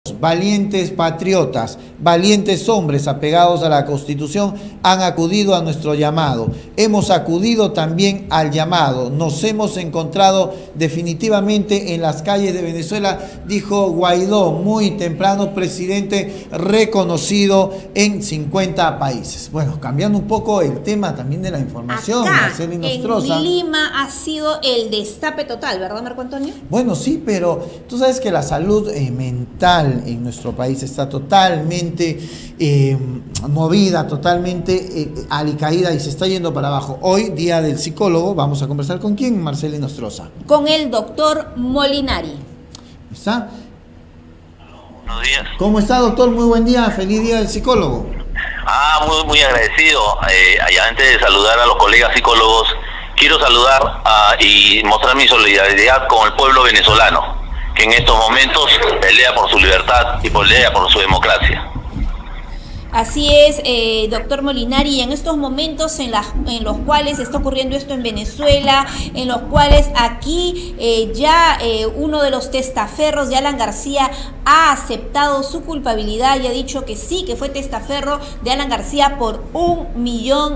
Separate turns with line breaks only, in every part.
Valientes patriotas, valientes hombres apegados a la Constitución han acudido a nuestro llamado. Hemos acudido también al llamado. Nos hemos encontrado definitivamente en las calles de Venezuela, dijo Guaidó, muy temprano, presidente reconocido en 50 países. Bueno, cambiando un poco el tema también de la información,
Marcelo Nostroza. En Lima ha sido el destape total, ¿verdad, Marco Antonio?
Bueno, sí, pero tú sabes que la salud mental en nuestro país está totalmente movida, totalmente alicaída y se está yendo para abajo. Hoy, día del psicólogo, vamos a conversar con ¿quién? Marcelo Nostroza.
Con el doctor Molinari.
¿Está?
Buenos días.
¿Cómo está, doctor? Muy buen día, feliz día del psicólogo.
Muy agradecido. Antes de saludar a los colegas psicólogos, quiero saludar y mostrar mi solidaridad con el pueblo venezolano, que en estos momentos pelea por su libertad y pelea por su democracia.
Así es, doctor Molinari, y en estos momentos en los cuales está ocurriendo esto en Venezuela, en los cuales aquí uno de los testaferros de Alan García ha aceptado su culpabilidad y ha dicho que sí, que fue testaferro de Alan García por $1 millón.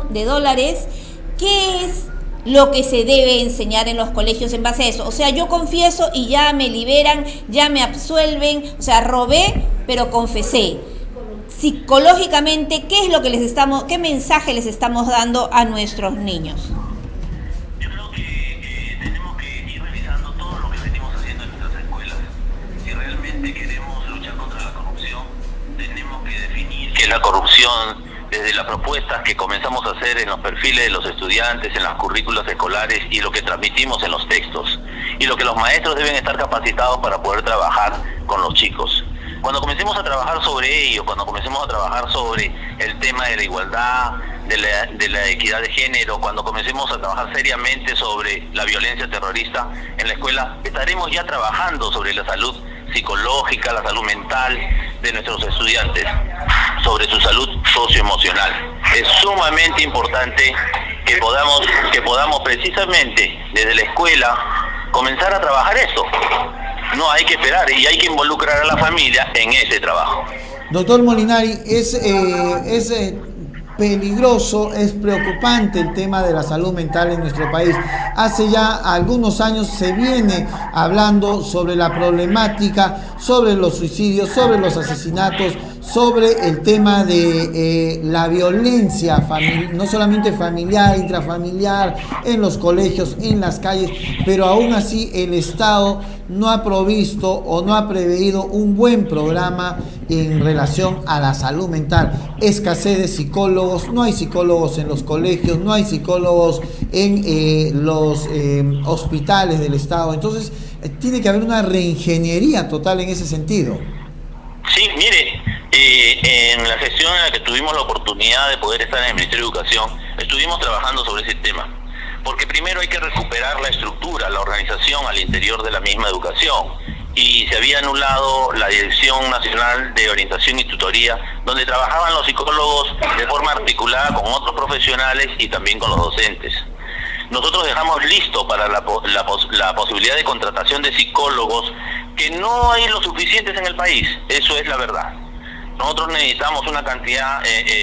¿Qué es lo que se debe enseñar en los colegios en base a eso? O sea, yo confieso y ya me liberan, ya me absuelven, o sea, robé, pero confesé. Psicológicamente, ¿qué mensaje les estamos dando a nuestros niños?
Yo creo que tenemos que ir revisando todo lo que venimos haciendo en nuestras escuelas. Si realmente queremos luchar contra la corrupción, tenemos que definir qué es la corrupción desde las propuestas que comenzamos a hacer en los perfiles de los estudiantes, en las currículas escolares y lo que transmitimos en los textos. Y lo que los maestros deben estar capacitados para poder trabajar con los chicos. Cuando comencemos a trabajar sobre ello, cuando comencemos a trabajar sobre el tema de la igualdad, de la equidad de género, cuando comencemos a trabajar seriamente sobre la violencia terrorista en la escuela, estaremos ya trabajando sobre la salud psicológica, la salud mental de nuestros estudiantes, sobre su salud socioemocional. Es sumamente importante que podamos precisamente desde la escuela comenzar a trabajar esto. No hay que esperar y hay que involucrar a la familia en ese trabajo.
Doctor Molinari, es peligroso, es preocupante el tema de la salud mental en nuestro país. Hace ya algunos años se viene hablando sobre la problemática, sobre los suicidios, sobre los asesinatos, sobre el tema de la violencia, no solamente familiar, intrafamiliar, en los colegios, en las calles, pero aún así el Estado no ha provisto o no ha preveído un buen programa en relación a la salud mental. Escasez de psicólogos, no hay psicólogos en los colegios, no hay psicólogos en los hospitales del Estado. Entonces, tiene que haber una reingeniería total en ese sentido.
Sí, mire, en la gestión en la que tuvimos la oportunidad de poder estar en el Ministerio de Educación, estuvimos trabajando sobre ese tema. Porque primero hay que recuperar la estructura, la organización al interior de la misma educación. Y se había anulado la Dirección Nacional de Orientación y Tutoría, donde trabajaban los psicólogos de forma articulada con otros profesionales y también con los docentes. Nosotros dejamos listo para la posibilidad de contratación de psicólogos, que no hay lo suficientes en el país, eso es la verdad. Nosotros necesitamos una cantidad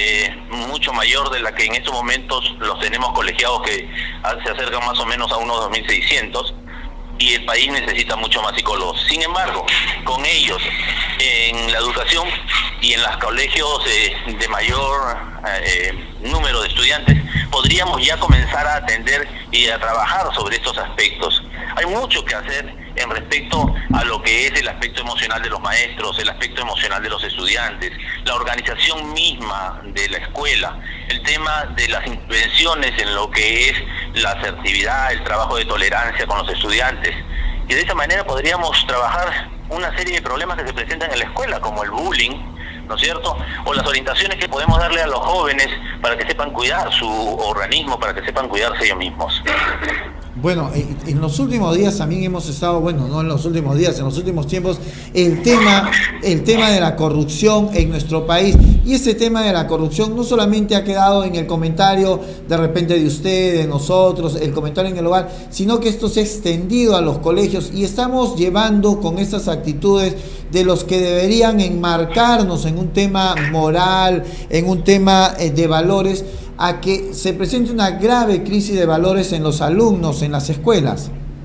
mucho mayor de la que en estos momentos los tenemos colegiados, que se acercan más o menos a unos 2.600, y el país necesita mucho más psicólogos. Sin embargo, con ellos en la educación y en los colegios de mayor número de estudiantes, podríamos ya comenzar a atender y a trabajar sobre estos aspectos. Hay mucho que hacer en respecto a lo que es el aspecto emocional de los maestros, el aspecto emocional de los estudiantes, la organización misma de la escuela, el tema de las intervenciones en lo que es la asertividad, el trabajo de tolerancia con los estudiantes. Y de esa manera podríamos trabajar una serie de problemas que se presentan en la escuela, como el bullying, ¿no es cierto? O las orientaciones que podemos darle a los jóvenes para que sepan cuidar su organismo, para que sepan cuidarse ellos mismos.
Bueno, en los últimos días también hemos estado, bueno, no en los últimos días, en los últimos tiempos, el tema de la corrupción en nuestro país Y ese tema de la corrupción no solamente ha quedado en el comentario de repente de usted, de nosotros, el comentario en el hogar, sino que esto se ha extendido a los colegios y estamos llevando con esas actitudes de los que deberían enmarcarnos en un tema moral, en un tema de valores, a que se presente una grave crisis de valores en los alumnos, en las escuelas.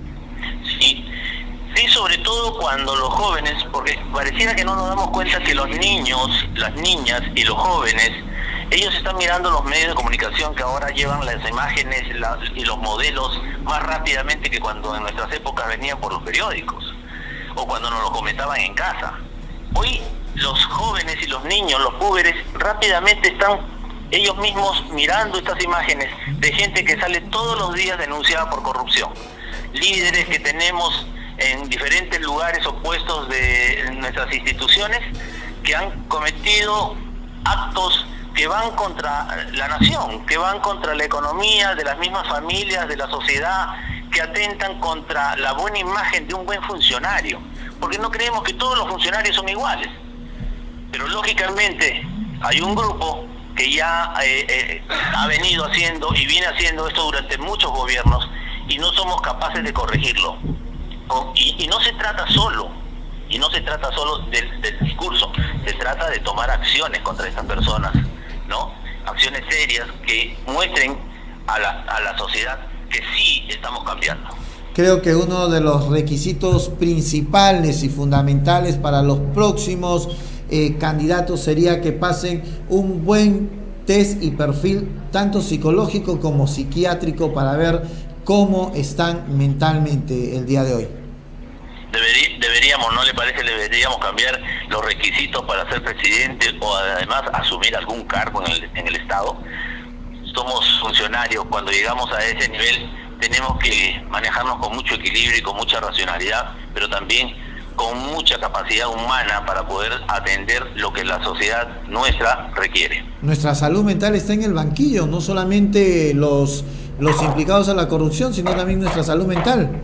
Sí, sobre todo cuando los jóvenes, porque pareciera que no nos damos cuenta que los niños, las niñas y los jóvenes, ellos están mirando los medios de comunicación que ahora llevan las imágenes y los modelos más rápidamente que cuando en nuestras épocas venían por los periódicos o cuando nos lo comentaban en casa. Hoy los jóvenes y los niños, los púberes, rápidamente están ellos mismos mirando estas imágenes de gente que sale todos los días denunciada por corrupción. Líderes que tenemos en diferentes lugares o puestos de nuestras instituciones que han cometido actos que van contra la nación, que van contra la economía de las mismas familias, de la sociedad, que atentan contra la buena imagen de un buen funcionario, porque no creemos que todos los funcionarios son iguales, pero lógicamente hay un grupo que ya ha venido haciendo y viene haciendo esto durante muchos gobiernos y no somos capaces de corregirlo. Y no se trata solo del discurso, se trata de tomar acciones contra estas personas, ¿no? Acciones serias que muestren a la sociedad que sí estamos cambiando.
Creo que uno de los requisitos principales y fundamentales para los próximos candidatos sería que pasen un buen test y perfil tanto psicológico como psiquiátrico para ver cómo están mentalmente el día de hoy.
Deberíamos, ¿no le parece? Deberíamos cambiar los requisitos para ser presidente o además asumir algún cargo en el Estado. Somos funcionarios, cuando llegamos a ese nivel tenemos que manejarnos con mucho equilibrio y con mucha racionalidad, pero también con mucha capacidad humana para poder atender lo que la sociedad nuestra requiere.
Nuestra salud mental está en el banquillo, no solamente los implicados a la corrupción, sino también nuestra salud mental.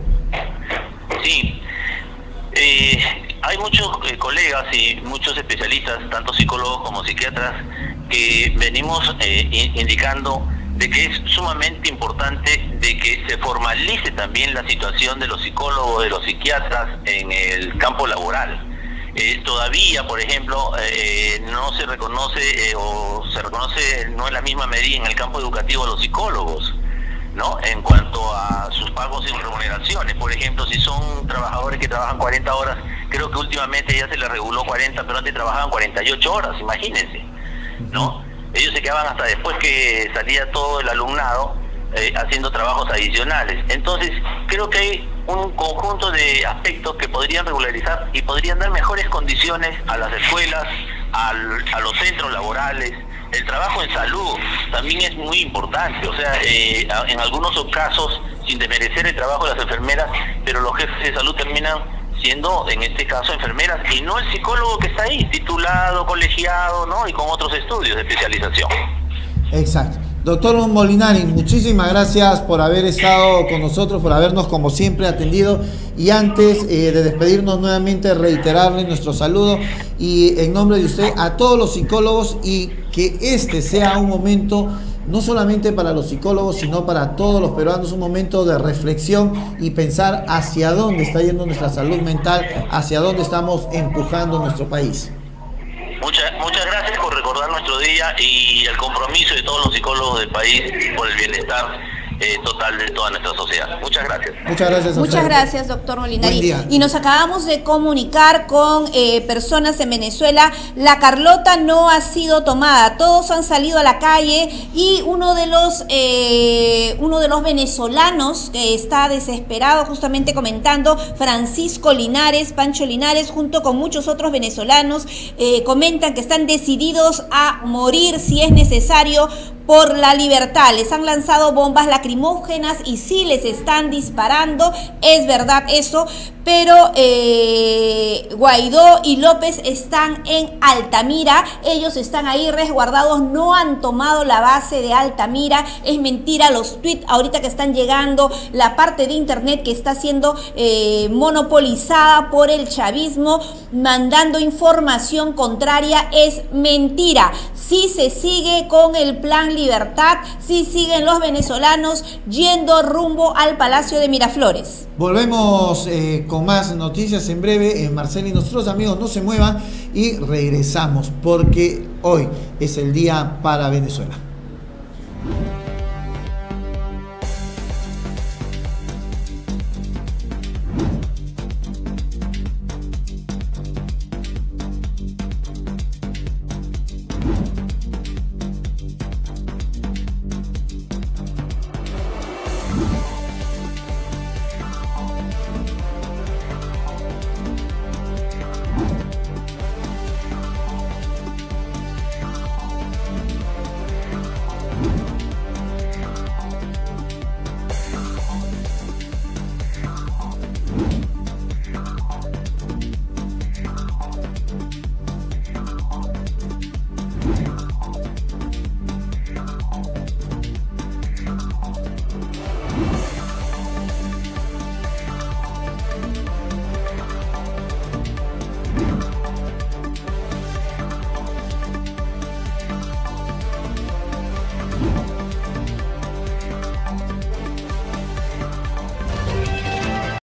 Sí, hay muchos colegas y muchos especialistas, tanto psicólogos como psiquiatras, que venimos indicando de que es sumamente importante de que se formalice también la situación de los psicólogos, de los psiquiatras en el campo laboral. Todavía, por ejemplo, no se reconoce o se reconoce no en la misma medida en el campo educativo a los psicólogos, ¿no? En cuanto a sus pagos y remuneraciones. Por ejemplo, si son trabajadores que trabajan 40 horas, creo que últimamente ya se les reguló 40, pero antes trabajaban 48 horas, imagínense, ¿no? Ellos se quedaban hasta después que salía todo el alumnado haciendo trabajos adicionales. Entonces, creo que hay un conjunto de aspectos que podrían regularizar y podrían dar mejores condiciones a las escuelas, a los centros laborales. El trabajo en salud también es muy importante, o sea, en algunos casos, sin desmerecer el trabajo de las enfermeras, pero los jefes de salud terminan siendo, en este caso, enfermeras, y no el psicólogo que está ahí, titulado, colegiado, ¿no? Y con otros estudios de especialización.
Exacto. Doctor Molinari, muchísimas gracias por haber estado con nosotros, por habernos como siempre atendido, y antes de despedirnos nuevamente reiterarle nuestro saludo y en nombre de usted a todos los psicólogos, y que este sea un momento no solamente para los psicólogos sino para todos los peruanos, un momento de reflexión y pensar hacia dónde está yendo nuestra salud mental, hacia dónde estamos empujando nuestro país.
Muchas gracias por recordar nuestro día y el compromiso de todos los psicólogos del país por el bienestar total de toda nuestra sociedad. Muchas gracias.
Muchas gracias.
Muchas gracias, doctor Molinari. Y nos acabamos de comunicar con personas en Venezuela. La Carlota no ha sido tomada. Todos han salido a la calle y uno de los venezolanos que está desesperado, justamente comentando, Francisco Linares, Pancho Linares, junto con muchos otros venezolanos, comentan que están decididos a morir si es necesario por la libertad. Les han lanzado bombas lacrimógenas lacrimógenas y sí les están disparando, es verdad eso, pero Guaidó y López están en Altamira, ellos están ahí resguardados, no han tomado la base de Altamira. Es mentira los tweets ahorita que están llegando, la parte de internet que está siendo monopolizada por el chavismo, mandando información contraria, es mentira. Si se sigue con el Plan Libertad, si siguen los venezolanos yendo rumbo al Palacio de Miraflores.
Volvemos con más noticias en breve. Marcela y nuestros amigos no se muevan y regresamos porque hoy es el día para Venezuela.